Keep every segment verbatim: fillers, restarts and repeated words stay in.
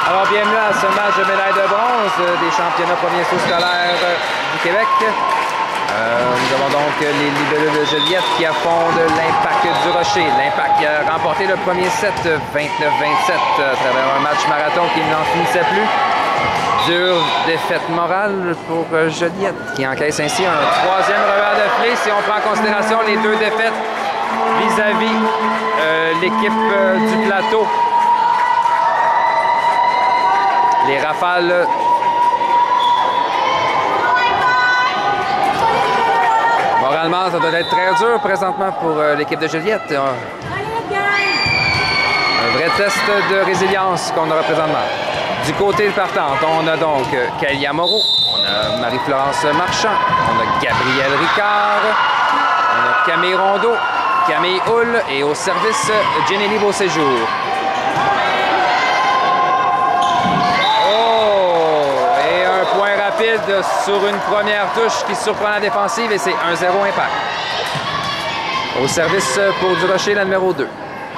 Alors, bienvenue à ce match de médaille de bronze des championnats provinciaux scolaires du Québec. Euh, nous avons donc les Libellule de Joliette qui affrontent l'Impact du Rocher. L'Impact qui a remporté le premier set vingt-neuf vingt-sept à travers un match marathon qui n'en finissait plus. Dure défaite morale pour Joliette qui encaisse ainsi un troisième revers de clé si on prend en considération les deux défaites vis-à-vis euh, l'équipe euh, du plateau. Les rafales moralement, ça doit être très dur présentement pour euh, l'équipe de Joliette. Un vrai test de résilience qu'on aura présentement. Du côté de partante, on a donc Kalia Moreau, on a Marie-Florence Marchand, on a Gabrielle Ricard, on a Camille Rondeau, Camille Hull et au service Jenny Beauséjour. Sur une première touche qui surprend la défensive et c'est un zéro Impact. Au service pour du Rocher, la numéro deux.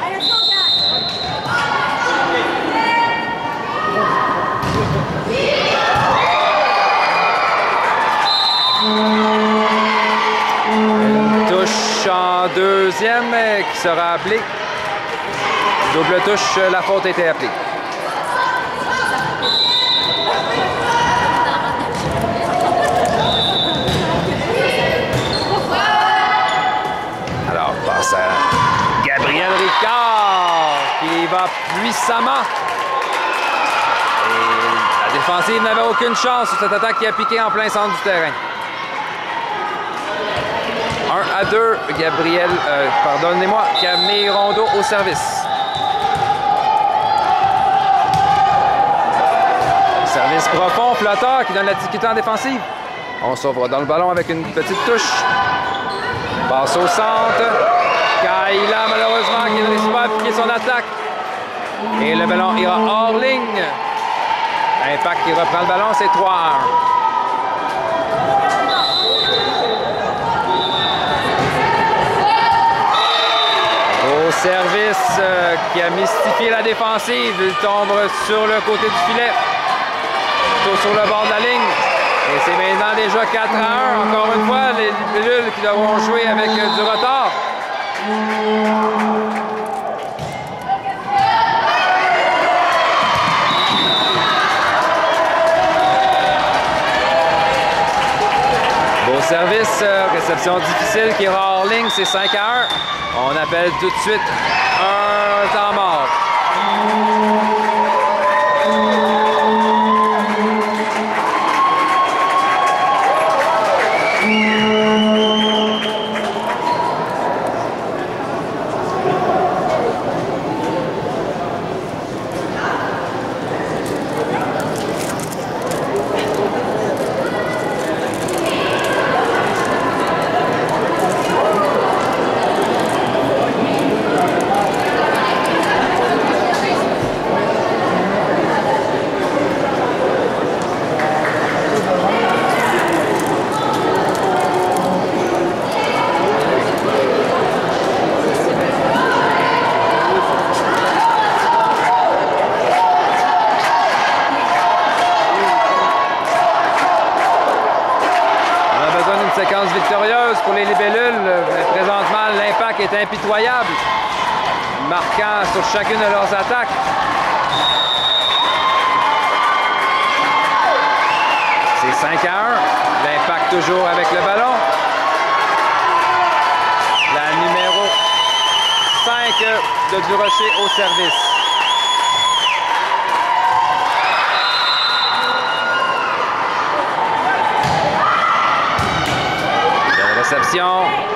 Une touche en deuxième qui sera appelée. Double touche, la faute a été appelée. Gabrielle Ricard qui va puissamment. Et la défensive n'avait aucune chance sur cette attaque qui a piqué en plein centre du terrain. un à deux, Gabrielle, euh, pardonnez-moi, Camille Rondeau au service. Service profond, flotteur qui donne la difficulté en défensive. On s'ouvre dans le ballon avec une petite touche. Passe au centre. Kaila, malheureusement, qui ne réussit pas à appliquer son attaque. Et le ballon ira hors ligne. Impact qui reprend le ballon, c'est trois à un. Au service euh, qui a mystifié la défensive. Il tombe sur le côté du filet. Plutôt sur le bord de la ligne. Et c'est maintenant déjà quatre à un. Encore une fois, les Libellules qui devront jouer avec euh, du retard. Beau service, euh, réception difficile qui ira hors ligne, c'est cinq à un. On appelle tout de suite un temps mort. Séquence victorieuse pour les Libellules. Mais présentement, l'Impact est impitoyable, marquant sur chacune de leurs attaques. C'est cinq à un. L'Impact toujours avec le ballon. La numéro cinq de Durocher au service. Réception.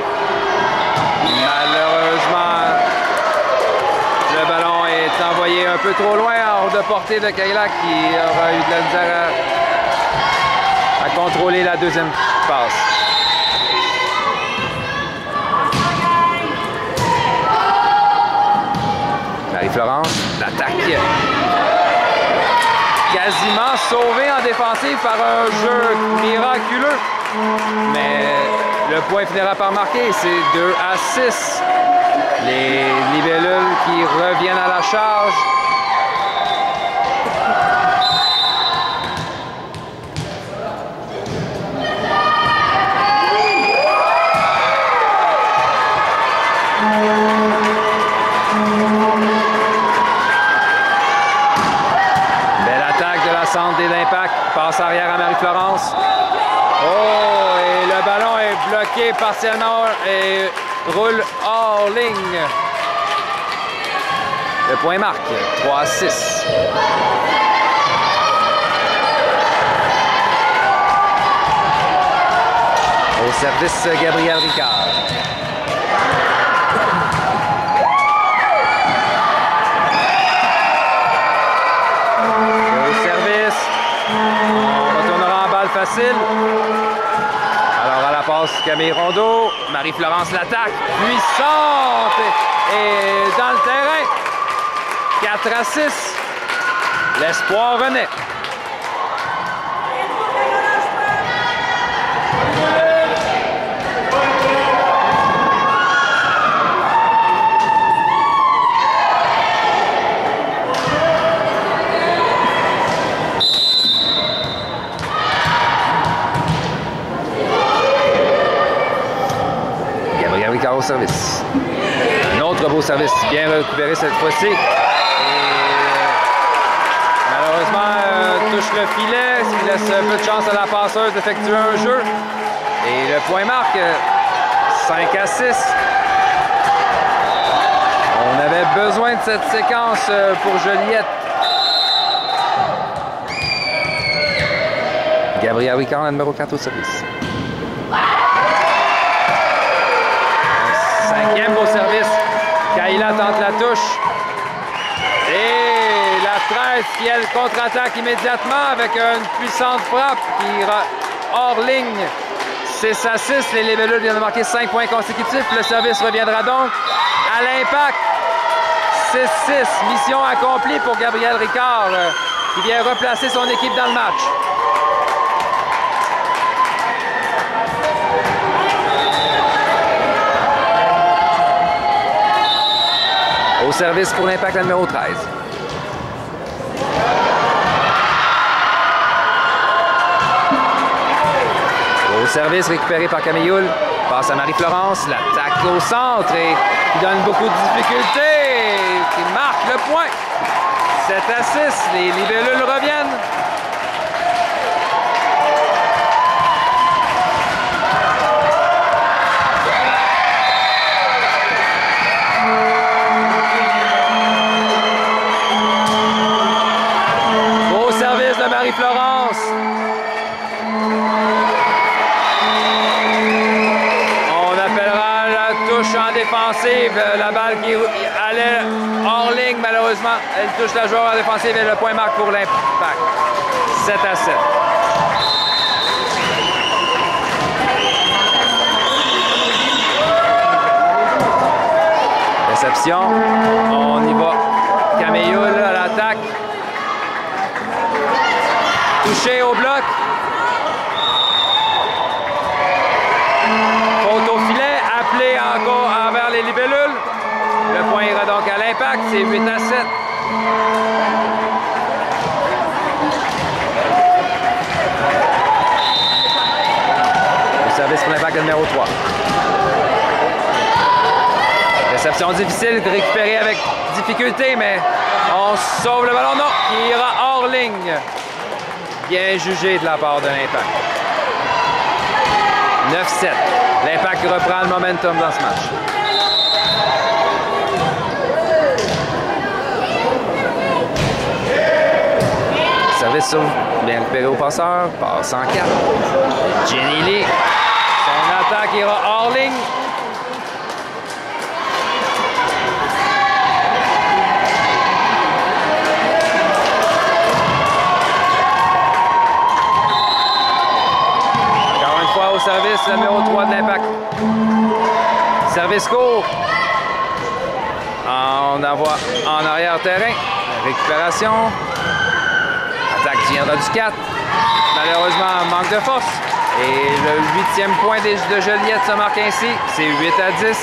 Malheureusement, le ballon est envoyé un peu trop loin, hors de portée de Kaila qui aura eu de la misère à, à contrôler la deuxième passe. Marie-Florence, l'attaque. Quasiment sauvée en défensive par un jeu miraculeux. Mais le point finira par marquer, c'est deux à six. Les Libellules qui reviennent à la charge. centre de l'Impact. Passe arrière à Marie-Florence. Oh, et le ballon est bloqué partiellement et roule hors ligne. Le point marque, trois à six. Au service, Gabriel Ricard. Au service, on retournera en balle facile. Alors à la passe, Camille Rondeau. Marie-Florence l'attaque, puissante et dans le terrain. quatre à six. L'espoir renaît. Gabriel Ricard au service. Un autre beau service, bien récupéré cette fois-ci. Malheureusement, euh, touche le filet, ce qui laisse peu de chance à la passeuse d'effectuer un jeu. Et le point marque, cinq à six. On avait besoin de cette séquence pour Joliette. Gabriel Ricard, la numéro quatre au service. Cinquième beau service. Kayla tente la touche. Et la treize qui, elle, contre-attaque immédiatement avec une puissante frappe qui ira hors ligne. six à six. Les Libellule viennent de marquer cinq points consécutifs. Le service reviendra donc à l'Impact. six six. Mission accomplie pour Gabriel Ricard qui vient replacer son équipe dans le match. Au service pour l'Impact, la numéro treize. Au service récupéré par Camilloul. Passe à Marie-Florence. L'attaque au centre et qui donne beaucoup de difficultés. Qui marque le point. sept à six. Les Libellules reviennent. Marie-Florence. On appellera la touche en défensive. La balle qui allait hors ligne, malheureusement. Elle touche la joueur en défensive et le point marque pour l'Impact. sept à sept. Réception. On y va. Camilloul à l'attaque. Touché au bloc. Faute au filet. Appelé encore envers les Libellules. Le point ira donc à l'Impact. C'est huit à sept. Le service pour l'Impact numéro trois. Réception difficile, récupérée avec difficulté, mais on sauve le ballon. Non, il ira hors ligne. Bien jugé de la part de l'Impact. neuf sept. L'Impact reprend le momentum dans ce match. Service sauve. Bien récupéré au passeur. Passe en quatre. Jenny Lee. Son attaque ira hors ligne. Au service, le numéro trois de l'Impact. Service court. On envoie en arrière-terrain. Récupération. Attaque qui viendra du quatre. Malheureusement, manque de force. Et le huitième point de Joliette se marque ainsi. C'est huit à dix.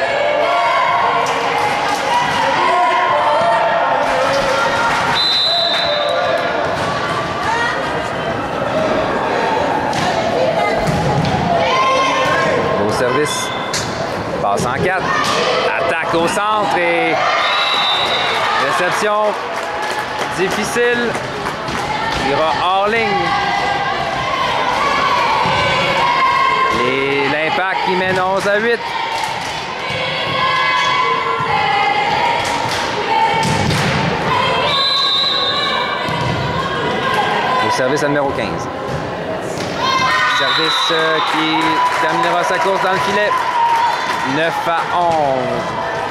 Service. Passe en quatre. Attaque au centre et réception difficile. ira hors ligne. Et l'Impact qui mène onze à huit. Au service à numéro quinze. Service euh, qui terminera sa course dans le filet. neuf à onze.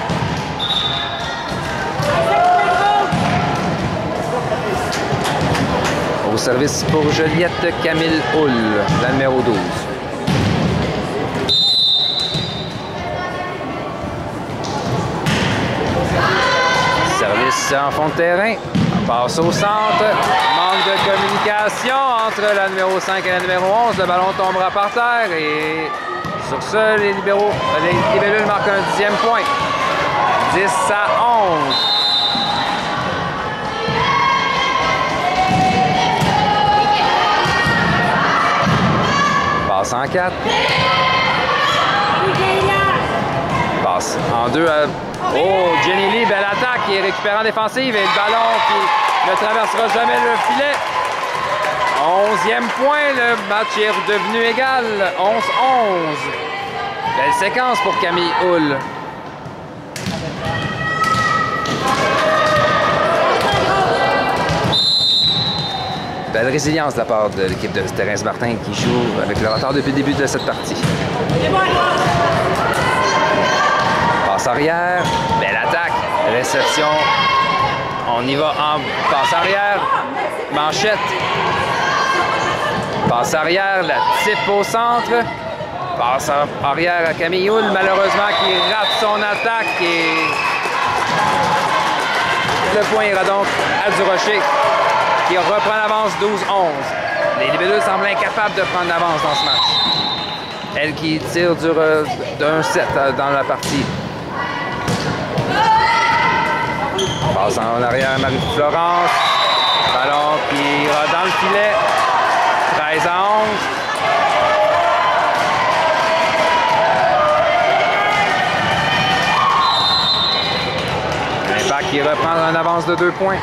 Au service pour Joliette, Camille Hull, la numéro douze. Service en fond de terrain. On passe au centre. Manque de communication entre la numéro cinq et la numéro onze. Le ballon tombera par terre et sur ce, les libéraux, les libellules marquent un dixième point. dix à onze. Passe en quatre. Passe en deux à... Oh, Jenny Lee, belle attaque, qui est récupérée en défensive et le ballon qui ne traversera jamais le filet. onzième point, le match est redevenu égal. onze onze. Belle séquence pour Camille Hull. Belle résilience de la part de l'équipe de Thérèse Martin qui joue avec le retard depuis le début de cette partie. Passe arrière, belle attaque, réception. On y va en passe arrière, manchette. Passe arrière, la type au centre. Passe arrière à Camille Hull, malheureusement qui rate son attaque et le point ira donc à Durocher qui reprend l'avance douze onze. Les libellus semblent incapables de prendre l'avance dans ce match. Elle qui tire d'un set dans la partie. Passe en arrière à Marie-Florence. Ballon qui ira dans le filet. treize à onze. L'Impact qui reprend une avance de deux points.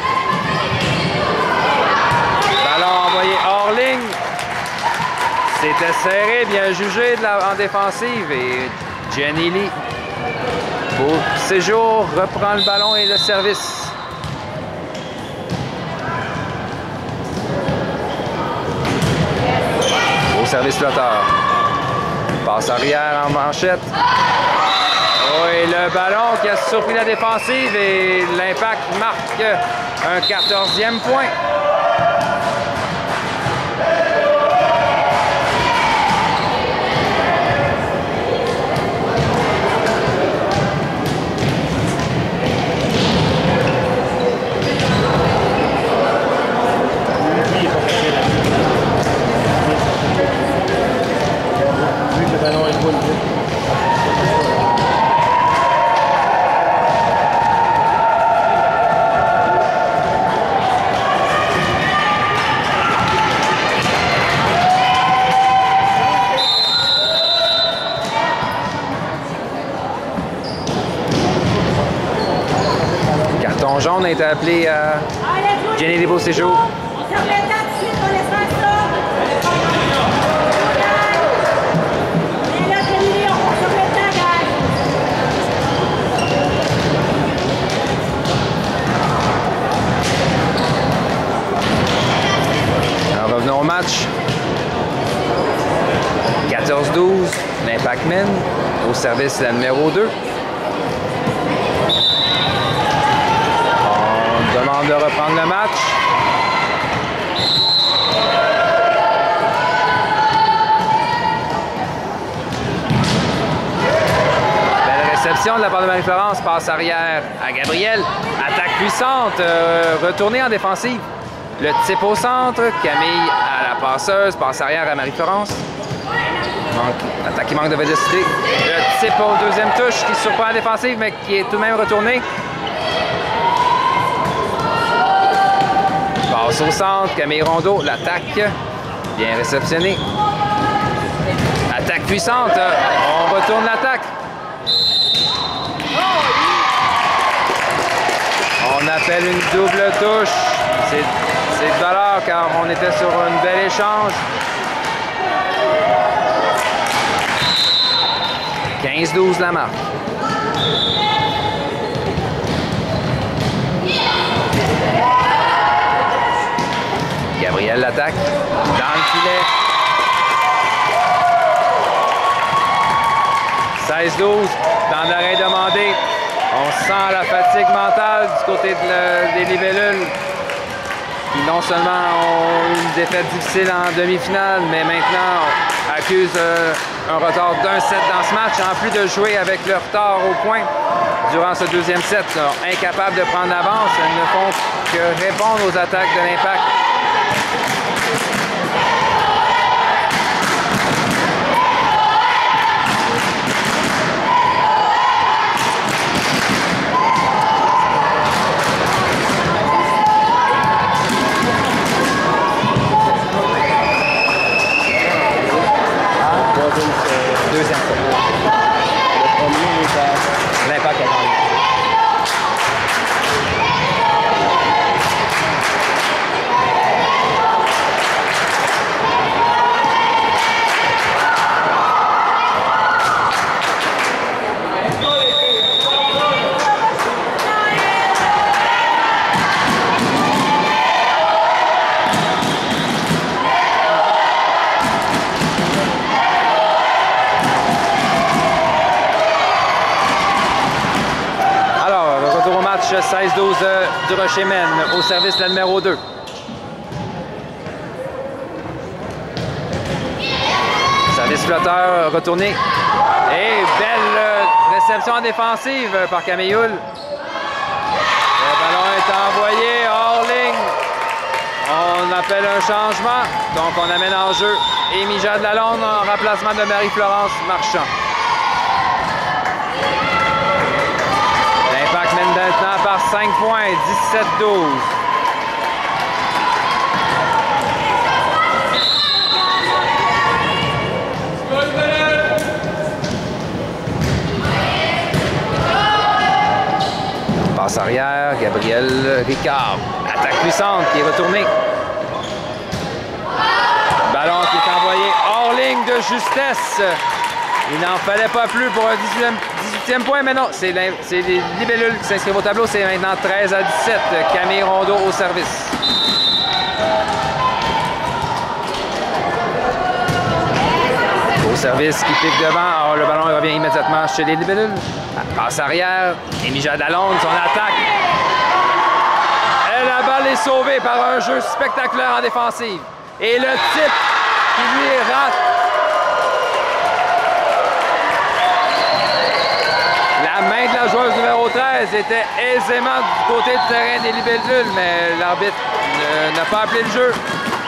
Ballon envoyé hors ligne. C'était serré, bien jugé de la, en défensive. Et Jenny Lee, au séjour, reprend le ballon et le service. Au service flotteur. Passe arrière en manchette. Oh, et le ballon qui a surpris la défensive et l'Impact marque un quatorzième point. Carton jaune a été appelé à Jenny Lee Beauséjour. Alors, revenons au match. quatorze douze, l'Impact mène au service de la numéro deux. On demande de reprendre le match. Belle réception de la part de Marie-Florence. Passe arrière à Gabrielle. Attaque puissante. Euh, retournée en défensive. Le type au centre. Camille à la passeuse. Passe arrière à Marie-Florence. Attaque qui manque de vélocité. Le type au deuxième touche qui surprend la défensive, mais qui est tout de même retourné. Passe au centre. Camille Rondeau. L'attaque. Bien réceptionnée. Attaque puissante. On retourne l'attaque. On appelle une double touche. C'est de valeur car on était sur un bel échange. quinze douze la marque. Gabriel l'attaque dans le filet. seize douze dans l'arrêt demandé. On sent la fatigue mentale du côté de le, des libellules qui non seulement ont une défaite difficile en demi-finale, mais maintenant accusent euh, un retard d'un set dans ce match, en plus de jouer avec le retard au point durant ce deuxième set. Là, incapables de prendre l'avance, elles ne font que répondre aux attaques de l'Impact. Deuxième set. Le premier, l'Impact a gagné. seize douze euh, du Rocher mène au service la numéro deux. Service flotteur retourné. Et belle euh, réception défensive par Camilloul. Le ballon est envoyé hors ligne. On appelle un changement. Donc on amène en jeu Amy Jade Lalonde en remplacement de Marie-Florence Marchand. L'Impact mène maintenant par cinq points, dix-sept douze. Passe arrière, Gabriel Ricard. Attaque puissante qui est retournée. Ballon qui est envoyé hors ligne de justesse. Il n'en fallait pas plus pour un dix-huitième point, mais non, c'est les libellules qui s'inscrivent au tableau. C'est maintenant treize à dix-sept. Camille Rondeau au service. Au service qui pique devant. Alors, le ballon revient immédiatement chez les libellules. Passe arrière. Amy Jade Lalonde, son attaque. Et la balle est sauvée par un jeu spectaculaire en défensive. Et le type qui lui rate. La main de la joueuse numéro treize était aisément du côté du terrain des libellules, mais l'arbitre n'a pas appelé le jeu.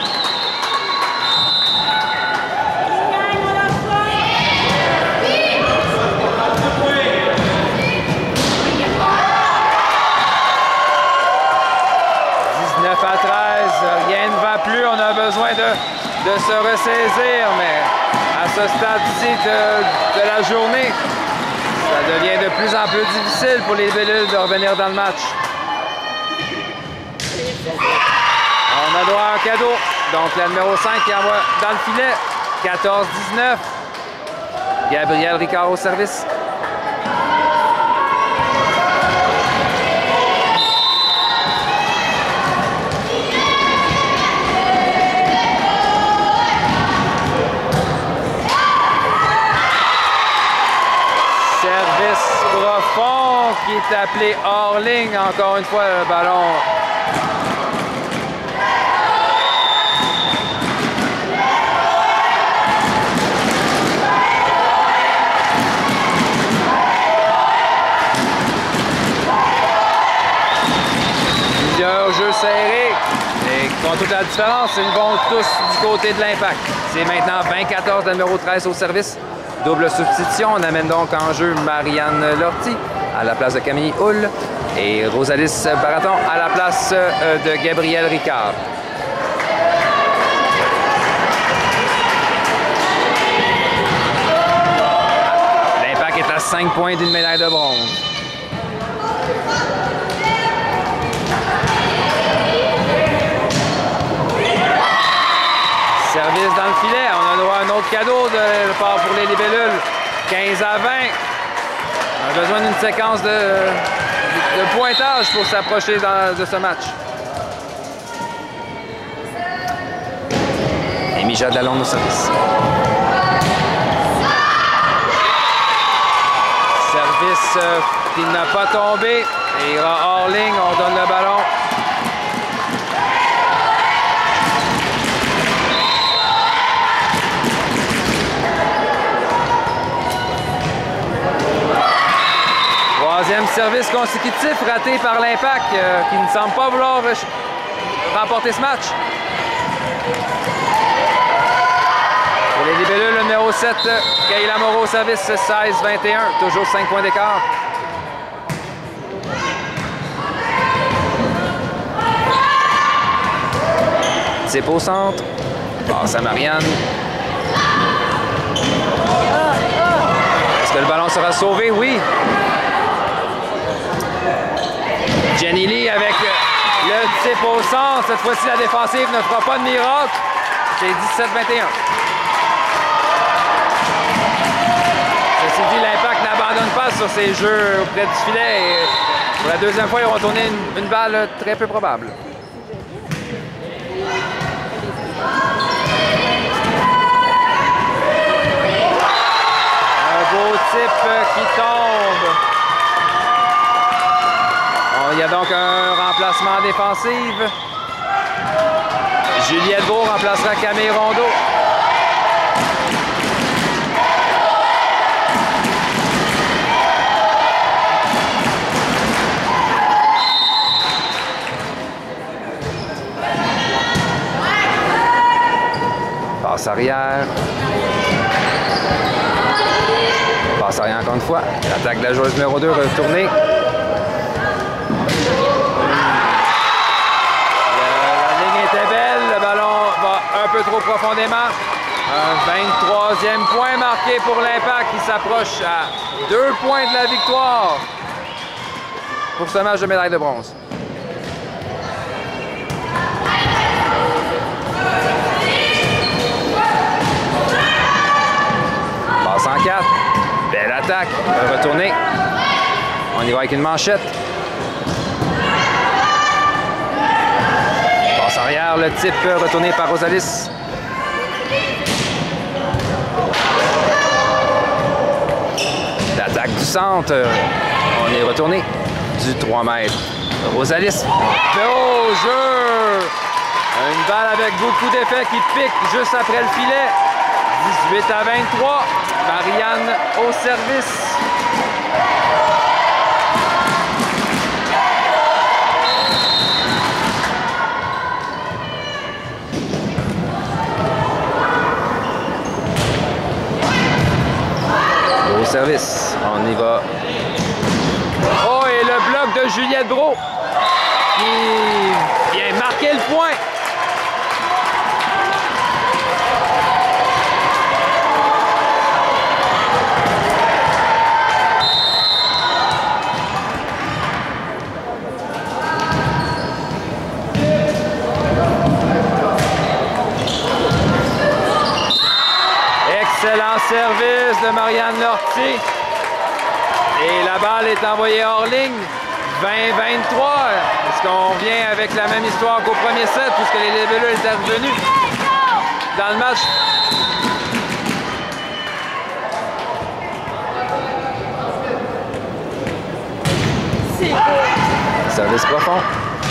dix-neuf à treize, rien ne va plus, on a besoin de, de se ressaisir, mais à ce stade-ci de, de la journée, ça devient de plus en plus difficile pour les libellules de revenir dans le match. On a droit à un cadeau. Donc la numéro cinq qui envoie dans le filet. quatorze dix-neuf. Gabriel Ricard au service. Profond qui est appelé hors ligne. Encore une fois, le ballon. Plusieurs jeux serrés. Et qui font toute la différence. Ils vont tous du côté de l'Impact. C'est maintenant vingt quatorze, la numéro treize au service. Double substitution, on amène donc en jeu Marianne Lortie à la place de Camille Hull et Rosalis Baraton à la place de Gabriel Ricard. L'Impact est à cinq points d'une médaille de bronze. autre cadeau de part pour les libellules. quinze à vingt. On a besoin d'une séquence de, de, de pointage pour s'approcher de ce match. Et Mijad Lalonde au service. Service euh, qui n'a pas tombé. Et il ira hors ligne. On donne le ballon. Troisième service consécutif raté par l'Impact euh, qui ne semble pas vouloir remporter ce match. Pour les libellules, le numéro sept, Kayla Moreau au service, seize vingt et un, toujours cinq points d'écart. C'est au centre. Passe à Marianne. Est-ce que le ballon sera sauvé? Oui. Jenny Lee avec le type au centre. Cette fois-ci, la défensive ne fera pas de miracle. C'est dix-sept vingt et un. Ceci dit, l'Impact n'abandonne pas sur ses jeux auprès du filet. Et pour la deuxième fois, ils vont tourner une, une balle très peu probable. Un beau type qui tombe. Il y a donc un remplacement défensif. Juliette Beau remplacera Camille Rondeau. Passe arrière. Passe arrière encore une fois. L'attaque de la joueuse numéro deux retournée. Un peu trop profondément. Un vingt-troisième point marqué pour l'Impact qui s'approche à deux points de la victoire pour ce match de médaille de bronze. Passe en quatre. Belle attaque. On va retourner. On y va avec une manchette. Arrière, le type retourné par Rosalis. L'attaque du centre. On est retourné du trois mètres. Rosalis. Beau jeu! Une balle avec beaucoup d'effet qui pique juste après le filet. dix-huit à vingt-trois. Marianne au service. Service. On y va. Oh, et le bloc de Juliette Brault qui vient marquer le point. Excellent service de Marianne Lortie. Et la balle est envoyée hors ligne. vingt vingt-trois. Est-ce qu'on vient avec la même histoire qu'au premier set puisque les libellules étaient revenus dans le match? Service profond.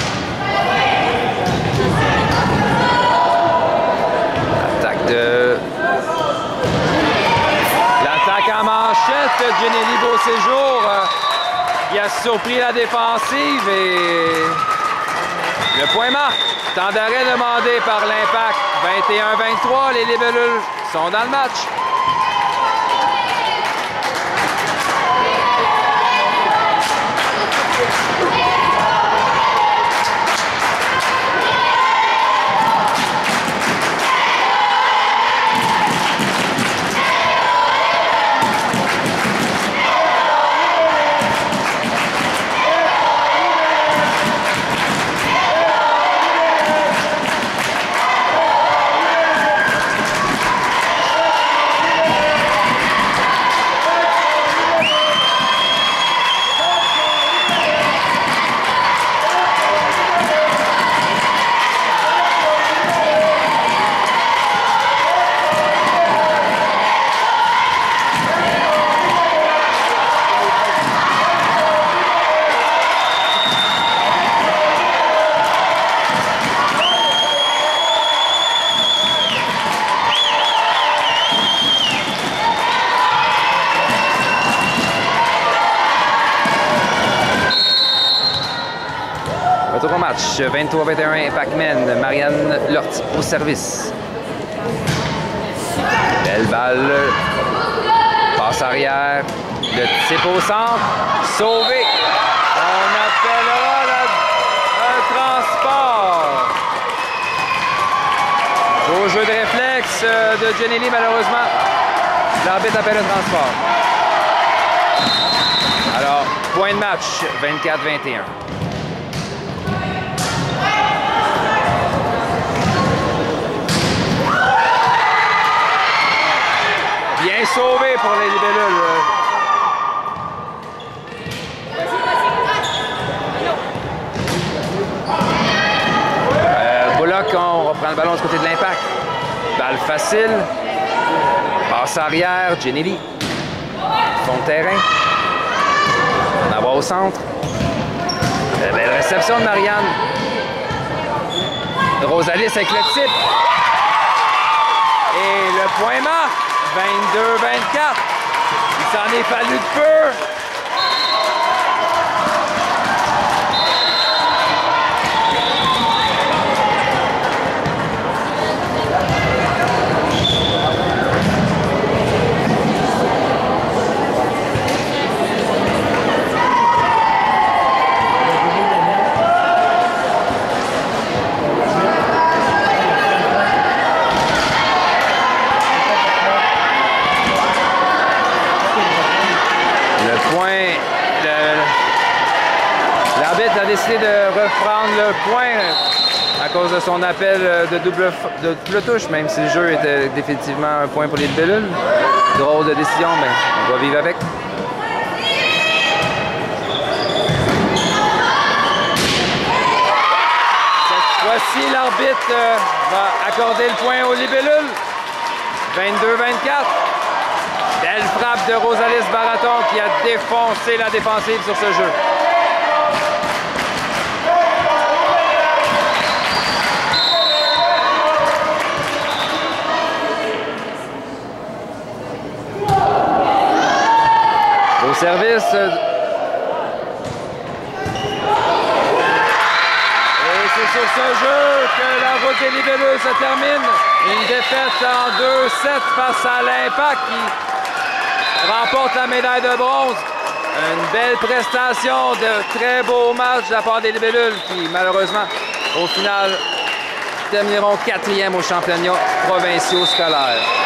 Attaque de... L'attaque en manchette, Jenny Beauséjour euh, qui a surpris la défensive et le point marque. Temps d'arrêt demandé par l'Impact. vingt et un vingt-trois, les libellules sont dans le match. match. vingt-trois vingt et un, Impact mène. Marianne Lortie au service. Belle balle. Passe arrière. Le type au centre. Sauvé. On appellera la, un transport. Au jeu de réflexe de Jenny Lee, malheureusement, l'arbitre appelle un transport. Alors, point de match, vingt-quatre vingt et un. Bien sauvé pour les libellules. Euh, Bullock, on reprend le ballon du côté de l'Impact. Balle facile. Passe arrière, Jenny Lee. Fond de terrain. On en va au centre. Euh, belle réception de Marianne. Rosalis avec le type. Et le point marque. vingt-deux vingt-quatre. Il s'en est fallu de peu. L'arbitre a décidé de reprendre le point à cause de son appel de double, de double touche, même si le jeu était définitivement un point pour les libellules. Drôle de décision, mais on va vivre avec. Cette fois-ci, l'arbitre va accorder le point aux libellules. vingt-deux vingt-quatre. Belle frappe de Rosalis Baraton qui a défoncé la défensive sur ce jeu. Au service. Et c'est sur ce jeu que la route des libellules se termine. Une défaite en deux sept face à l'Impact qui remporte la médaille de bronze. Une belle prestation, de très beaux matchs de la part des libellules qui, malheureusement, au final, termineront quatrième aux championnats provinciaux scolaires.